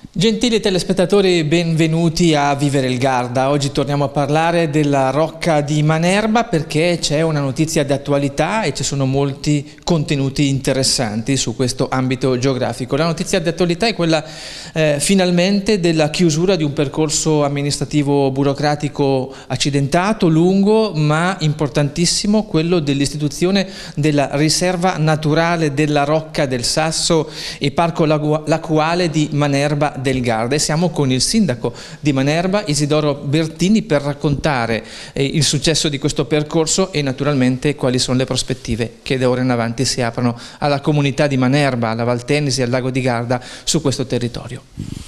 Gentili telespettatori, benvenuti a Vivere il Garda. Oggi torniamo a parlare della Rocca di Manerba perché c'è una notizia di attualità e ci sono molti contenuti interessanti su questo ambito geografico. La notizia di attualità è quella finalmente della chiusura di un percorso amministrativo burocratico accidentato, lungo ma importantissimo, quello dell'istituzione della riserva naturale della Rocca del Sasso e Parco Lacuale di Manerba del Garda, e siamo con il sindaco di Manerba, Isidoro Bertini, per raccontare il successo di questo percorso e naturalmente quali sono le prospettive che da ora in avanti si aprono alla comunità di Manerba, alla Valtennesi, al lago di Garda, su questo territorio.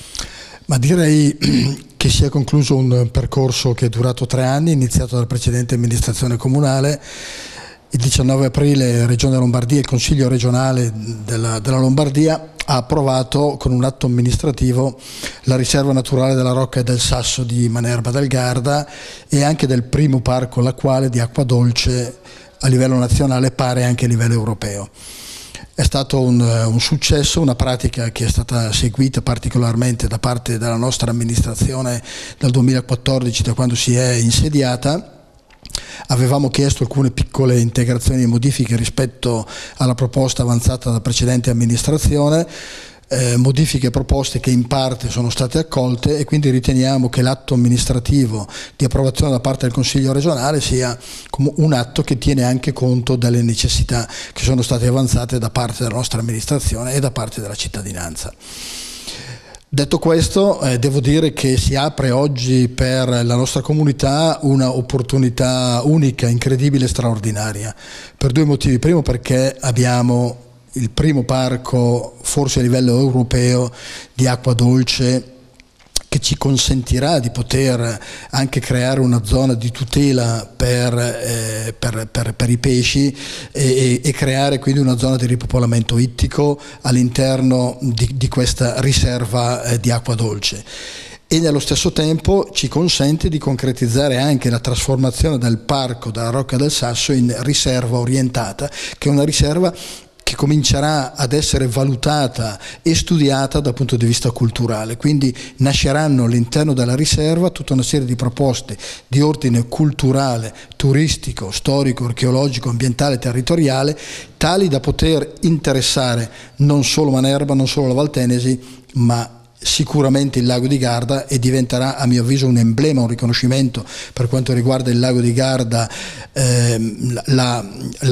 Ma direi che si è concluso un percorso che è durato 3 anni, iniziato dalla precedente amministrazione comunale. Il 19 aprile Regione Lombardia e il Consiglio regionale della Lombardia ha approvato con un atto amministrativo la riserva naturale della Rocca del Sasso di Manerba del Garda e anche del primo parco lacuale di acqua dolce a livello nazionale, pare anche a livello europeo. È stato un successo, una pratica che è stata seguita particolarmente da parte della nostra amministrazione dal 2014, da quando si è insediata. Avevamo chiesto alcune piccole integrazioni e modifiche rispetto alla proposta avanzata dalla precedente amministrazione, modifiche proposte che in parte sono state accolte, e quindi riteniamo che l'atto amministrativo di approvazione da parte del Consiglio regionale sia come un atto che tiene anche conto delle necessità che sono state avanzate da parte della nostra amministrazione e da parte della cittadinanza. Detto questo, devo dire che si apre oggi per la nostra comunità una opportunità unica, incredibile e straordinaria, per 2 motivi. Primo, perché abbiamo il primo parco, forse a livello europeo, di acqua dolce, che ci consentirà di poter anche creare una zona di tutela per i pesci e creare quindi una zona di ripopolamento ittico all'interno di questa riserva di acqua dolce. E nello stesso tempo ci consente di concretizzare anche la trasformazione del parco della Rocca del Sasso in riserva orientata, che è una riserva che comincerà ad essere valutata e studiata dal punto di vista culturale. Quindi nasceranno all'interno della riserva tutta una serie di proposte di ordine culturale, turistico, storico, archeologico, ambientale, territoriale, tali da poter interessare non solo Manerba, non solo la Valtennesi, ma sicuramente il lago di Garda, e diventerà a mio avviso un emblema, un riconoscimento per quanto riguarda il lago di Garda, la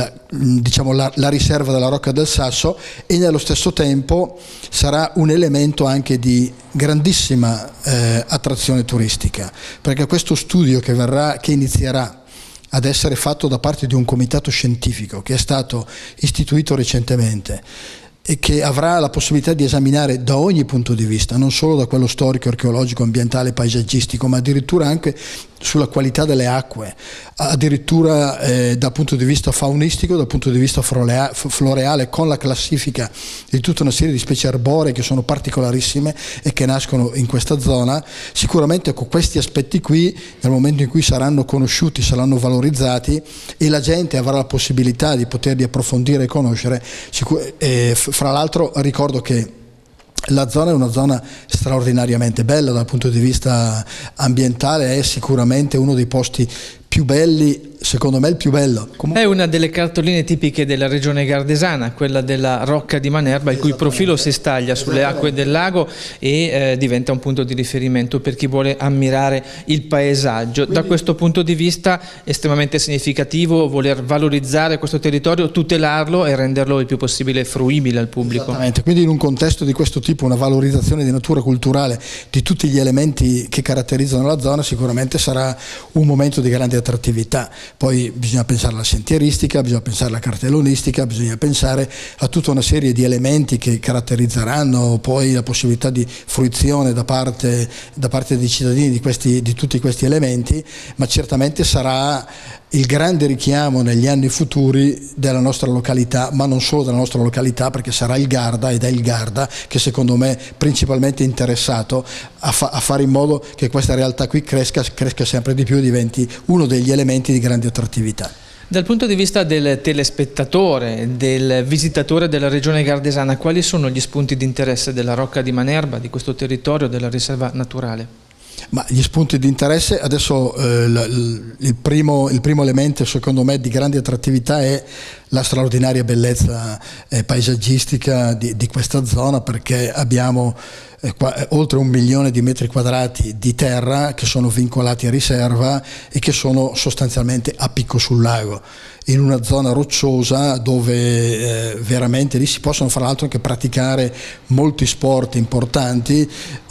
riserva della Rocca del Sasso, e nello stesso tempo sarà un elemento anche di grandissima attrazione turistica, perché questo studio che inizierà ad essere fatto da parte di un comitato scientifico che è stato istituito recentemente e che avrà la possibilità di esaminare da ogni punto di vista, non solo da quello storico, archeologico, ambientale, paesaggistico, ma addirittura anche sulla qualità delle acque, addirittura dal punto di vista faunistico, dal punto di vista floreale, con la classifica di tutta una serie di specie arboree che sono particolarissime e che nascono in questa zona. Sicuramente con questi aspetti qui, nel momento in cui saranno conosciuti, saranno valorizzati e la gente avrà la possibilità di poterli approfondire e conoscere, fra l'altro ricordo che la zona è una zona straordinariamente bella dal punto di vista ambientale, è sicuramente uno dei posti più belli, secondo me il più bello. È una delle cartoline tipiche della regione gardesana, quella della Rocca di Manerba, il cui profilo si staglia sulle acque del lago e diventa un punto di riferimento per chi vuole ammirare il paesaggio. Da questo punto di vista estremamente significativo voler valorizzare questo territorio, tutelarlo e renderlo il più possibile fruibile al pubblico. Esattamente, quindi in un contesto di questo tipo una valorizzazione di natura culturale di tutti gli elementi che caratterizzano la zona sicuramente sarà un momento di grande attrattività. Poi bisogna pensare alla sentieristica, bisogna pensare alla cartellonistica, bisogna pensare a tutta una serie di elementi che caratterizzeranno poi la possibilità di fruizione da parte dei cittadini di tutti questi elementi, ma certamente sarà il grande richiamo negli anni futuri della nostra località, ma non solo della nostra località, perché sarà il Garda, ed è il Garda che secondo me è principalmente interessato a fare in modo che questa realtà qui cresca sempre di più e diventi uno degli elementi di grande attrattività. Dal punto di vista del telespettatore, del visitatore della regione gardesana, quali sono gli spunti di interesse della Rocca di Manerba, di questo territorio, della riserva naturale? Ma gli spunti di interesse, adesso il primo elemento secondo me di grande attrattività è la straordinaria bellezza paesaggistica di questa zona, perché abbiamo oltre 1 milione di metri quadrati di terra che sono vincolati a riserva e che sono sostanzialmente a picco sul lago, in una zona rocciosa dove veramente lì si possono fra l'altro anche praticare molti sport importanti,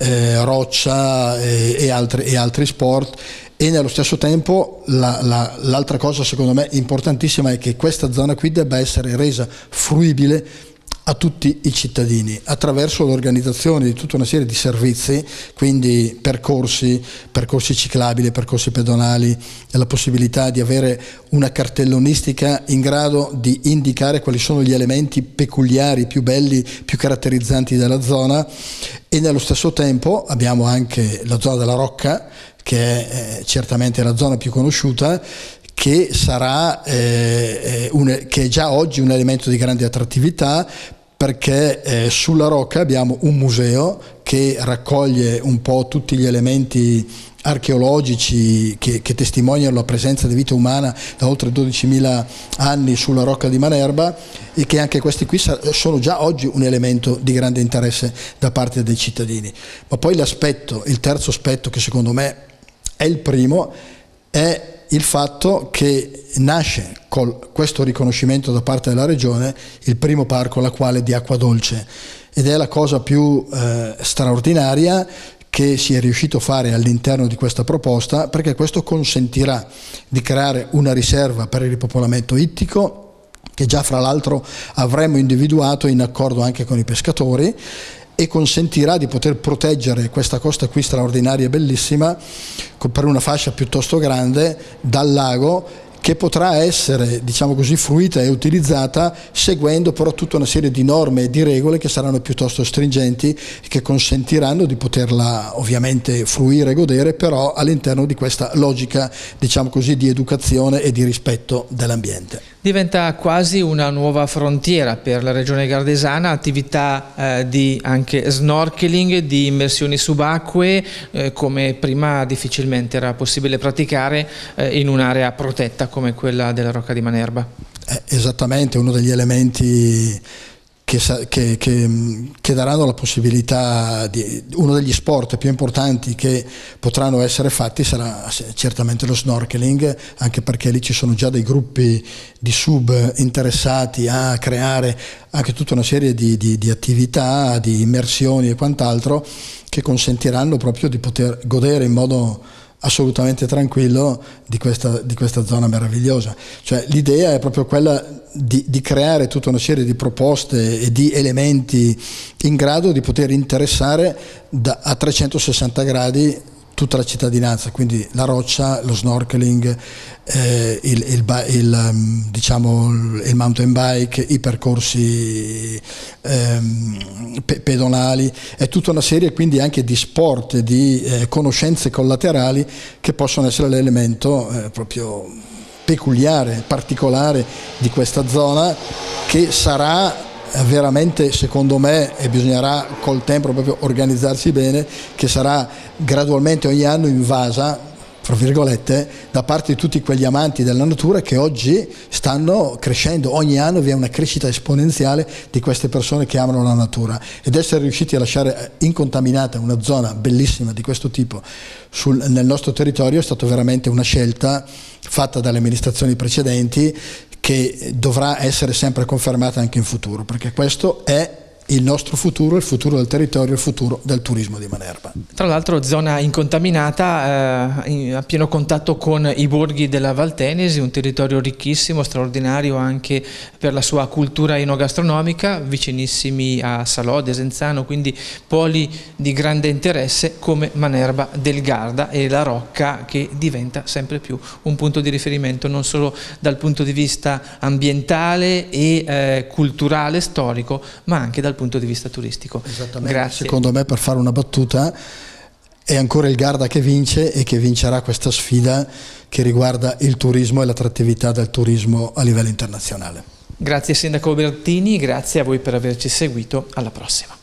roccia e altri sport. E nello stesso tempo l'altra cosa secondo me importantissima è che questa zona qui debba essere resa fruibile a tutti i cittadini attraverso l'organizzazione di tutta una serie di servizi, quindi percorsi ciclabili, percorsi pedonali, e la possibilità di avere una cartellonistica in grado di indicare quali sono gli elementi peculiari, più belli, più caratterizzanti della zona. E nello stesso tempo abbiamo anche la zona della Rocca, che è certamente la zona più conosciuta, che sarà che è già oggi un elemento di grande attrattività, perché sulla Rocca abbiamo un museo che raccoglie un po' tutti gli elementi archeologici che testimoniano la presenza di vita umana da oltre 12.000 anni sulla Rocca di Manerba, e che anche questi qui sono già oggi un elemento di grande interesse da parte dei cittadini. Ma poi il terzo aspetto, che secondo me è il primo, è il fatto che nasce con questo riconoscimento da parte della regione il primo parco lacuale di acqua dolce, ed è la cosa più straordinaria che si è riuscito a fare all'interno di questa proposta, perché questo consentirà di creare una riserva per il ripopolamento ittico, che già fra l'altro avremmo individuato in accordo anche con i pescatori, e consentirà di poter proteggere questa costa qui straordinaria e bellissima per una fascia piuttosto grande dal lago, che potrà essere, diciamo così, fruita e utilizzata seguendo però tutta una serie di norme e di regole che saranno piuttosto stringenti e che consentiranno di poterla ovviamente fruire e godere, però all'interno di questa logica, diciamo così, di educazione e di rispetto dell'ambiente. Diventa quasi una nuova frontiera per la regione gardesana, attività di anche snorkeling, di immersioni subacquee, come prima difficilmente era possibile praticare in un'area protetta come quella della Rocca di Manerba. Esattamente, uno degli elementi che daranno la possibilità uno degli sport più importanti che potranno essere fatti sarà certamente lo snorkeling, anche perché lì ci sono già dei gruppi di sub interessati a creare anche tutta una serie di attività, di immersioni e quant'altro, che consentiranno proprio di poter godere in modo assolutamente tranquillo di questa zona meravigliosa. Cioè, l'idea è proprio quella di creare tutta una serie di proposte e di elementi in grado di poter interessare a 360 tutta la cittadinanza, quindi la roccia, lo snorkeling, il mountain bike, i percorsi pedonali, è tutta una serie quindi anche di sport, di conoscenze collaterali che possono essere l'elemento proprio peculiare, particolare di questa zona, che sarà veramente, secondo me, e bisognerà col tempo proprio organizzarsi bene, che sarà gradualmente ogni anno invasa, fra virgolette, da parte di tutti quegli amanti della natura che oggi stanno crescendo. Ogni anno vi è una crescita esponenziale di queste persone che amano la natura, ed essere riusciti a lasciare incontaminata una zona bellissima di questo tipo nel nostro territorio è stata veramente una scelta fatta dalle amministrazioni precedenti, che dovrà essere sempre confermata anche in futuro, perché questo è il nostro futuro, il futuro del territorio, il futuro del turismo di Manerba. Tra l'altro zona incontaminata, a pieno contatto con i borghi della Valtenesi, un territorio ricchissimo, straordinario anche per la sua cultura enogastronomica, vicinissimi a Salò, Desenzano, quindi poli di grande interesse come Manerba del Garda e la Rocca, che diventa sempre più un punto di riferimento non solo dal punto di vista ambientale e culturale, storico, ma anche dal punto di vista turistico. Esattamente. Grazie. Secondo me, per fare una battuta, è ancora il Garda che vince e che vincerà questa sfida che riguarda il turismo e l'attrattività del turismo a livello internazionale. Grazie Sindaco Bertini, grazie a voi per averci seguito, alla prossima.